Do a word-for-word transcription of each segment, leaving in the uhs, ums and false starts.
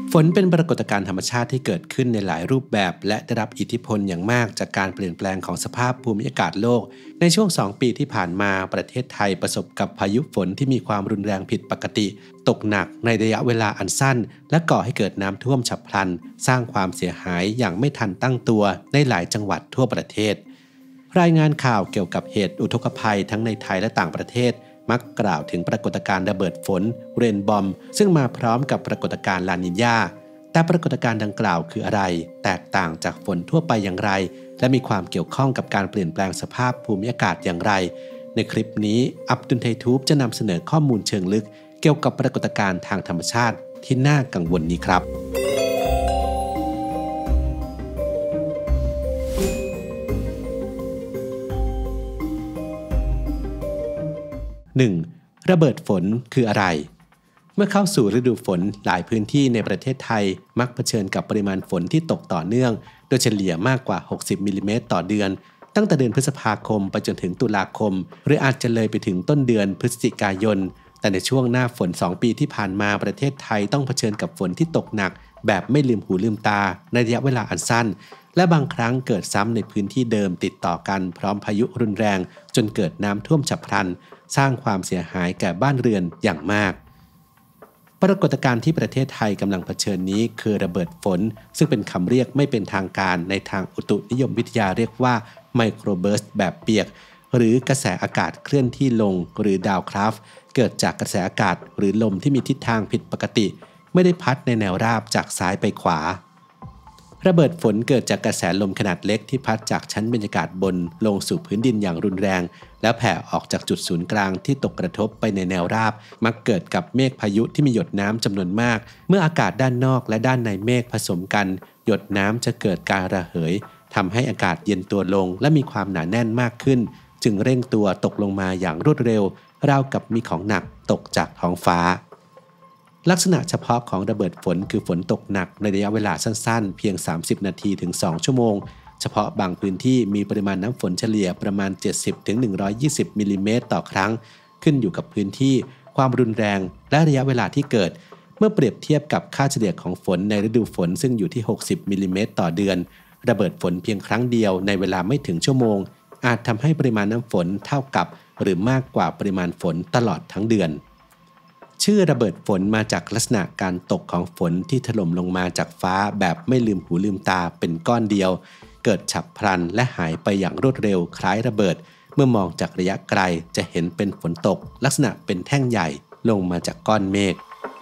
ฝนเป็นปรากฏการณ์ธรรมชาติที่เกิดขึ้นในหลายรูปแบบและได้รับอิทธิพลอย่างมากจากการเปลี่ยนแปลงของสภาพภูมิอากาศโลกในช่วงสองปีที่ผ่านมาประเทศไทยประสบกับพายุฝนที่มีความรุนแรงผิดปกติตกหนักในระยะเวลาอันสั้นและก่อให้เกิดน้ำท่วมฉับพลันสร้างความเสียหายอย่างไม่ทันตั้งตัวในหลายจังหวัดทั่วประเทศรายงานข่าวเกี่ยวกับเหตุอุทกภัยทั้งในไทยและต่างประเทศมักกล่าวถึงปรากฏการณ์ระเบิดฝนเรนบอมซึ่งมาพร้อมกับปรากฏการณ์ลานิญญาแต่ปรากฏการณ์ดังกล่าวคืออะไรแตกต่างจากฝนทั่วไปอย่างไรและมีความเกี่ยวข้องกับการเปลี่ยนแปลงสภาพภูมิอากาศอย่างไรในคลิปนี้อับดุลไททูบจะนำเสนอข้อมูลเชิงลึกเกี่ยวกับปรากฏการณ์ทางธรรมชาติที่น่ากังวลนี้ครับ หนึ่ง. ระเบิดฝนคืออะไรเมื่อเข้าสู่ฤดูฝนหลายพื้นที่ในประเทศไทยมักเผชิญกับปริมาณฝนที่ตกต่อเนื่องโดยเฉลี่ยมากกว่าหกสิบมิลลิเมตรต่อเดือนตั้งแต่เดือนพฤษภาคมไปจนถึงตุลาคมหรืออาจจะเลยไปถึงต้นเดือนพฤศจิกายนแต่ในช่วงหน้าฝนสองปีที่ผ่านมาประเทศไทยต้องเผชิญกับฝนที่ตกหนักแบบไม่ลืมหูลืมตาในระยะเวลาอันสั้นและบางครั้งเกิดซ้ำในพื้นที่เดิมติดต่อกันพร้อมพายุรุนแรงจนเกิดน้ำท่วมฉับพลันสร้างความเสียหายแก่บ้านเรือนอย่างมากปรากฏการณ์ที่ประเทศไทยกำลังเผชิญนี้คือระเบิดฝนซึ่งเป็นคำเรียกไม่เป็นทางการในทางอุตุนิยมวิทยาเรียกว่าไมโครเบิร์สแบบเปียกหรือกระแสอากาศเคลื่อนที่ลงหรือดาวคราฟเกิดจากกระแสอากาศหรือลมที่มีทิศทางผิดปกติไม่ได้พัดในแนวราบจากซ้ายไปขวาระเบิดฝนเกิดจากกระแสลมขนาดเล็กที่พัดจากชั้นบรรยากาศบนลงสู่พื้นดินอย่างรุนแรงแล้วแผ่ออกจากจุดศูนย์กลางที่ตกกระทบไปในแนวราบมักเกิดกับเมฆพายุที่มีหยดน้ำจำนวนมากเมื่ออากาศด้านนอกและด้านในเมฆผสมกันหยดน้ำจะเกิดการระเหยทำให้อากาศเย็นตัวลงและมีความหนาแน่นมากขึ้นจึงเร่งตัวตกลงมาอย่างรวดเร็วราวกับมีของหนักตกจากท้องฟ้าลักษณะเฉพาะของระเบิดฝนคือฝนตกหนักในระยะเวลาสั้นๆเพียงสามสิบนาทีถึงสองชั่วโมงเฉพาะบางพื้นที่มีปริมาณน้ำฝนเฉลี่ยประมาณ เจ็ดสิบถึงหนึ่งร้อยยี่สิบ มิลลิเมตรต่อครั้งขึ้นอยู่กับพื้นที่ความรุนแรงและระยะเวลาที่เกิดเมื่อเปรียบเทียบกับค่าเฉลี่ยของฝนในฤดูฝนซึ่งอยู่ที่หกสิบมิลลิเมตรต่อเดือนระเบิดฝนเพียงครั้งเดียวในเวลาไม่ถึงชั่วโมงอาจทำให้ปริมาณน้ำฝนเท่ากับหรือมากกว่าปริมาณฝนตลอดทั้งเดือนชื่อระเบิดฝนมาจากลักษณะการตกของฝนที่ถล่มลงมาจากฟ้าแบบไม่ลืมหูลืมตาเป็นก้อนเดียวเกิดฉับพลันและหายไปอย่างรวดเร็วคล้ายระเบิดเมื่อมองจากระยะไกลจะเห็นเป็นฝนตกลักษณะเป็นแท่งใหญ่ลงมาจากก้อนเมฆ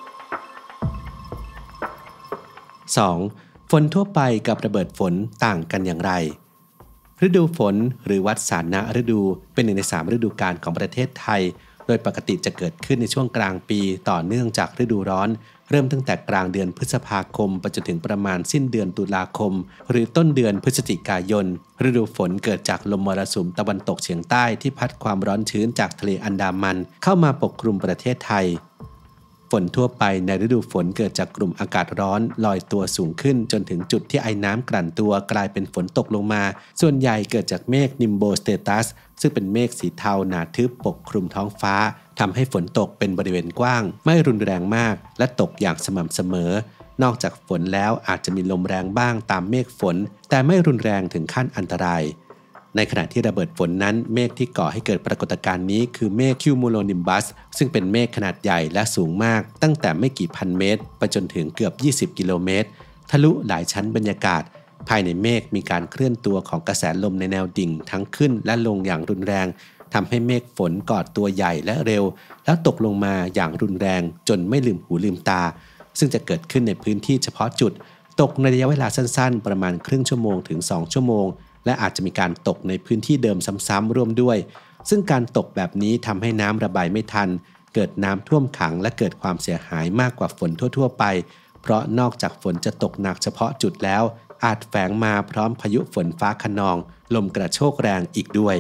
สอง. ฝนทั่วไปกับระเบิดฝนต่างกันอย่างไรฤดูฝนหรือวัฏสานะฤดูเป็นหนึ่งในสามฤดูกาลของประเทศไทยโดยปกติจะเกิดขึ้นในช่วงกลางปีต่อเนื่องจากฤดูร้อนเริ่มตั้งแต่กลางเดือนพฤษภาคมไปจนถึงประมาณสิ้นเดือนตุลาคมหรือต้นเดือนพฤศจิกายนฤดูฝนเกิดจากลมมรสุมตะวันตกเฉียงใต้ที่พัดความร้อนชื้นจากทะเลอันดามันเข้ามาปกคลุมประเทศไทยฝนทั่วไปในฤดูฝนเกิดจากกลุ่มอากาศร้อนลอยตัวสูงขึ้นจนถึงจุดที่ไอน้ำกลั่นตัวกลายเป็นฝนตกลงมาส่วนใหญ่เกิดจากเมฆนิมโบสเตตัสซึ่งเป็นเมฆสีเทาหนาทึบปกคลุมท้องฟ้าทำให้ฝนตกเป็นบริเวณกว้างไม่รุนแรงมากและตกอย่างสม่ำเสมอนอกจากฝนแล้วอาจจะมีลมแรงบ้างตามเมฆฝนแต่ไม่รุนแรงถึงขั้นอันตรายในขณะที่ระเบิดฝนนั้นเมฆที่ก่อให้เกิดปรากฏการณ์นี้คือเมฆคิวมูโลนิมบัสซึ่งเป็นเมฆขนาดใหญ่และสูงมากตั้งแต่ไม่กี่พันเมตรไปจนถึงเกือบยี่สิบกิโลเมตรทะลุหลายชั้นบรรยากาศภายในเมฆมีการเคลื่อนตัวของกระแสลมในแนวดิ่งทั้งขึ้นและลงอย่างรุนแรงทำให้เมฆฝนก่อตัวใหญ่และเร็วแล้วตกลงมาอย่างรุนแรงจนไม่ลืมหูลืมตาซึ่งจะเกิดขึ้นในพื้นที่เฉพาะจุดตกในระยะเวลาสั้นๆประมาณครึ่งชั่วโมงถึงสองชั่วโมงและอาจจะมีการตกในพื้นที่เดิมซ้ำๆร่วมด้วยซึ่งการตกแบบนี้ทำให้น้ำระบายไม่ทันเกิดน้ำท่วมขังและเกิดความเสียหายมากกว่าฝนทั่วๆไปเพราะนอกจากฝนจะตกหนักเฉพาะจุดแล้วอาจแฝงมาพร้อมพายุฝนฟ้าคะนองลมกระโชกแรงอีกด้วย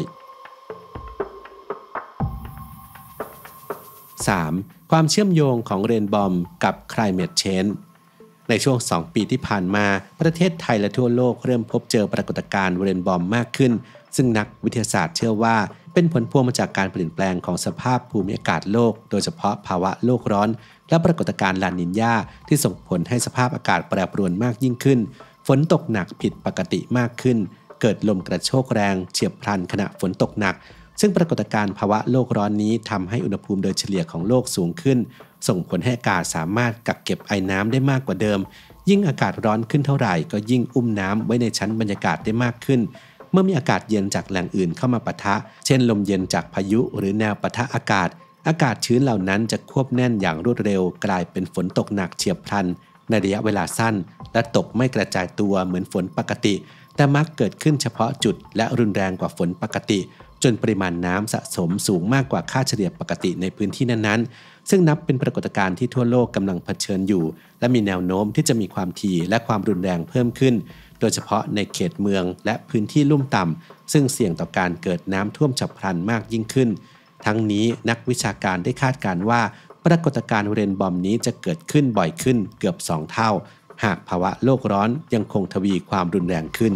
สาม. ความเชื่อมโยงของเรนบอมกับ Climate Change ในช่วงสองปีที่ผ่านมาประเทศไทยและทั่วโลกเริ่มพบเจอปรากฏการณ์เรนบอมมากขึ้นซึ่งนักวิทยาศาสตร์เชื่อว่าเป็นเป็นผลพวงมาจากการเปลี่ยนแปลงของสภาพภูมิอากาศโลกโดยเฉพาะภาวะโลกร้อนและปรากฏการณ์ลานิญญาที่ส่งผลให้สภาพอากาศแปรปรวนมากยิ่งขึ้นฝนตกหนักผิดปกติมากขึ้นเกิดลมกระโชกแรงเฉียบพลันขณะฝนตกหนักซึ่งปรากฏการณ์ภาวะโลกร้อนนี้ทำให้อุณหภูมิโดยเฉลี่ยของโลกสูงขึ้นส่งผลให้อากาศสามารถกักเก็บไอน้ำได้มากกว่าเดิมยิ่งอากาศร้อนขึ้นเท่าไหร่ก็ยิ่งอุ้มน้ำไว้ในชั้นบรรยากาศได้มากขึ้นเมื่อมีอากาศเย็นจากแหล่งอื่นเข้ามาปะทะเช่นลมเย็นจากพายุหรือแนวปะทะอากาศอากาศชื้นเหล่านั้นจะควบแน่นอย่างรวดเร็วกลายเป็นฝนตกหนักเฉียบพลันในระยะเวลาสั้นและตกไม่กระจายตัวเหมือนฝนปกติแต่มักเกิดขึ้นเฉพาะจุดและรุนแรงกว่าฝนปกติจนปริมาณน้ำสะสมสูงมากกว่าค่าเฉลี่ยปกติในพื้นที่นั้นๆซึ่งนับเป็นปรากฏการณ์ที่ทั่วโลกกำลังเผชิญอยู่และมีแนวโน้มที่จะมีความถี่และความรุนแรงเพิ่มขึ้นโดยเฉพาะในเขตเมืองและพื้นที่ลุ่มต่ำซึ่งเสี่ยงต่อการเกิดน้ำท่วมฉับพลันมากยิ่งขึ้นทั้งนี้นักวิชาการได้คาดการณ์ว่าปรากฏการณ์เรนบอมนี้จะเกิดขึ้นบ่อยขึ้นเกือบสองเท่าหากภาวะโลกร้อนยังคงทวีความรุนแรงขึ้น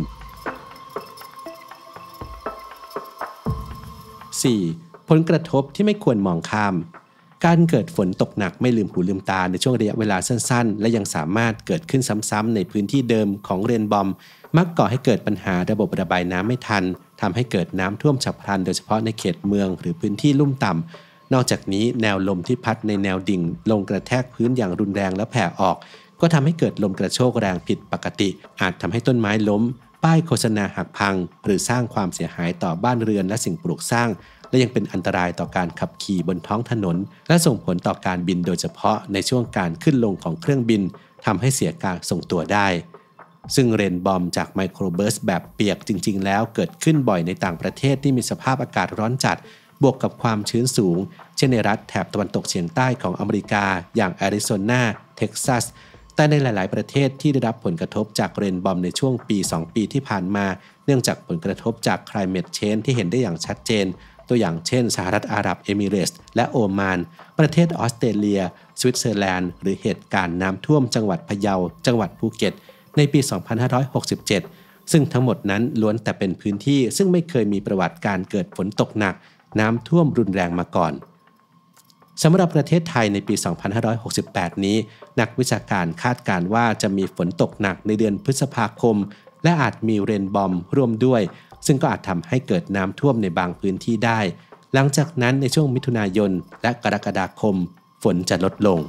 สี่. ผลกระทบที่ไม่ควรมองข้ามการเกิดฝนตกหนักไม่ลืมหูลืมตาในช่วงระยะเวลาสั้นๆและยังสามารถเกิดขึ้นซ้ำๆในพื้นที่เดิมของเรนบอมมักก่อให้เกิดปัญหาระบบระบายน้ำไม่ทันทำให้เกิดน้ำท่วมฉับพลันโดยเฉพาะในเขตเมืองหรือพื้นที่ลุ่มต่ำนอกจากนี้แนวลมที่พัดในแนวดิ่งลงกระแทกพื้นอย่างรุนแรงและแผ่ออกก็ทำให้เกิดลมกระโชกแรงผิดปกติอาจทำให้ต้นไม้ล้มป้ายโฆษณาหักพังหรือสร้างความเสียหายต่อบ้านเรือนและสิ่งปลูกสร้างและยังเป็นอันตรายต่อการขับขี่บนท้องถนนและส่งผลต่อการบินโดยเฉพาะในช่วงการขึ้นลงของเครื่องบินทำให้เสียการทรงตัวได้ซึ่งเรนบอมจากไมโครเบิร์สแบบเปียกจริงๆแล้วเกิดขึ้นบ่อยในต่างประเทศที่มีสภาพอากาศร้อนจัดบวกกับความชื้นสูงเช่นในรัฐแถบตะวันตกเฉียงใต้ของอเมริกาอย่างแอริโซนาเท็กซัสแต่ในหลายๆประเทศที่ได้รับผลกระทบจากเรนบอมในช่วงปีสองปีที่ผ่านมาเนื่องจากผลกระทบจาก Climate Change ที่เห็นได้อย่างชัดเจนตัวอย่างเช่นสหรัฐอาหรับเอมิเรตส์และโอมานประเทศออสเตรเลียสวิตเซอร์แลนด์หรือเหตุการณ์น้ำท่วมจังหวัดพะเยาจังหวัดภูเก็ตในปีสองพันห้าร้อยหกสิบเจ็ดซึ่งทั้งหมดนั้นล้วนแต่เป็นพื้นที่ซึ่งไม่เคยมีประวัติการเกิดฝนตกหนักน้ำท่วมรุนแรงมาก่อนสำหรับประเทศไทยในปีสองพันห้าร้อยหกสิบแปดนี้นักวิชาการคาดการณ์ว่าจะมีฝนตกหนักในเดือนพฤษภาคมและอาจมีเรนบอมร่วมด้วยซึ่งก็อาจทำให้เกิดน้ำท่วมในบางพื้นที่ได้หลังจากนั้นในช่วงมิถุนายนและกรกฎาคมฝนจะลดลง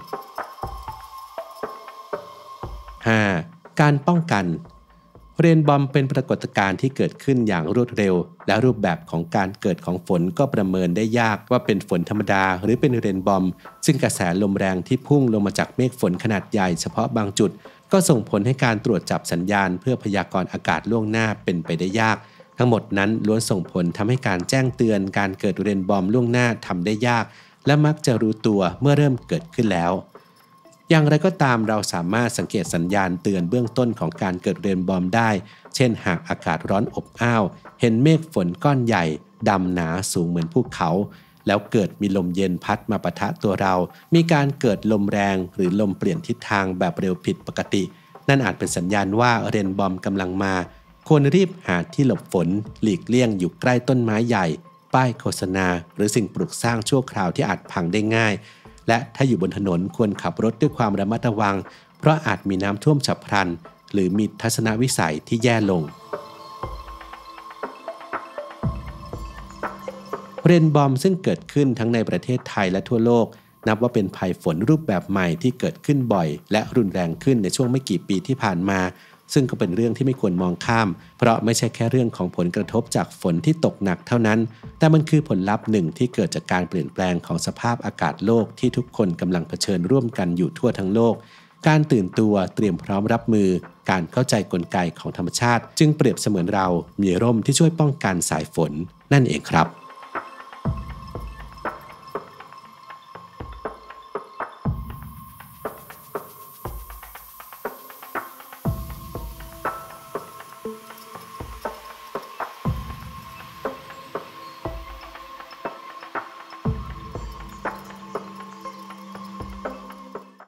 ห้า. การป้องกันเรนบอมเป็นปรากฏการณ์ที่เกิดขึ้นอย่างรวดเร็วและรูปแบบของการเกิดของฝนก็ประเมินได้ยากว่าเป็นฝนธรรมดาหรือเป็นเรนบอมซึ่งกระแสลมแรงที่พุ่งลงมาจากเมฆฝนขนาดใหญ่เฉพาะบางจุดก็ส่งผลให้การตรวจจับสัญญาณเพื่อพยากรณ์อากาศล่วงหน้าเป็นไปได้ยากทั้งหมดนั้นล้วนส่งผลทำให้การแจ้งเตือนการเกิดเรนบอมล่วงหน้าทำได้ยากและมักจะรู้ตัวเมื่อเริ่มเกิดขึ้นแล้วอย่างไรก็ตามเราสามารถสังเกตสัญญาณเตือนเบื้องต้นของการเกิดเรนบอมได้เช่นหากอากาศร้อนอบอ้าวเห็นเมฆฝนก้อนใหญ่ดำหนาสูงเหมือนภูเขาแล้วเกิดมีลมเย็นพัดมาปะทะตัวเรามีการเกิดลมแรงหรือลมเปลี่ยนทิศทางแบบเร็วผิดปกตินั่นอาจเป็นสัญญาณว่าเรนบอมกำลังมาควรรีบหาที่หลบฝนหลีกเลี่ยงอยู่ใกล้ต้นไม้ใหญ่ป้ายโฆษณาหรือสิ่งปลูกสร้างชั่วคราวที่อาจพังได้ง่ายและถ้าอยู่บนถนนควรขับรถด้วยความระมัดระวังเพราะอาจมีน้ำท่วมฉับพลันหรือมีทัศนวิสัยที่แย่ลงเรนบอมซึ่งเกิดขึ้นทั้งในประเทศไทยและทั่วโลกนับว่าเป็นภัยฝนรูปแบบใหม่ที่เกิดขึ้นบ่อยและรุนแรงขึ้นในช่วงไม่กี่ปีที่ผ่านมาซึ่งก็เป็นเรื่องที่ไม่ควรมองข้ามเพราะไม่ใช่แค่เรื่องของผลกระทบจากฝนที่ตกหนักเท่านั้นแต่มันคือผลลัพธ์หนึ่งที่เกิดจากการเปลี่ยนแปลงของสภาพอากาศโลกที่ทุกคนกำลังเผชิญร่วมกันอยู่ทั่วทั้งโลกการตื่นตัวเตรียมพร้อมรับมือการเข้าใจกลไกของธรรมชาติจึงเปรียบเสมือนเรามีร่มที่ช่วยป้องกันสายฝนนั่นเองครับ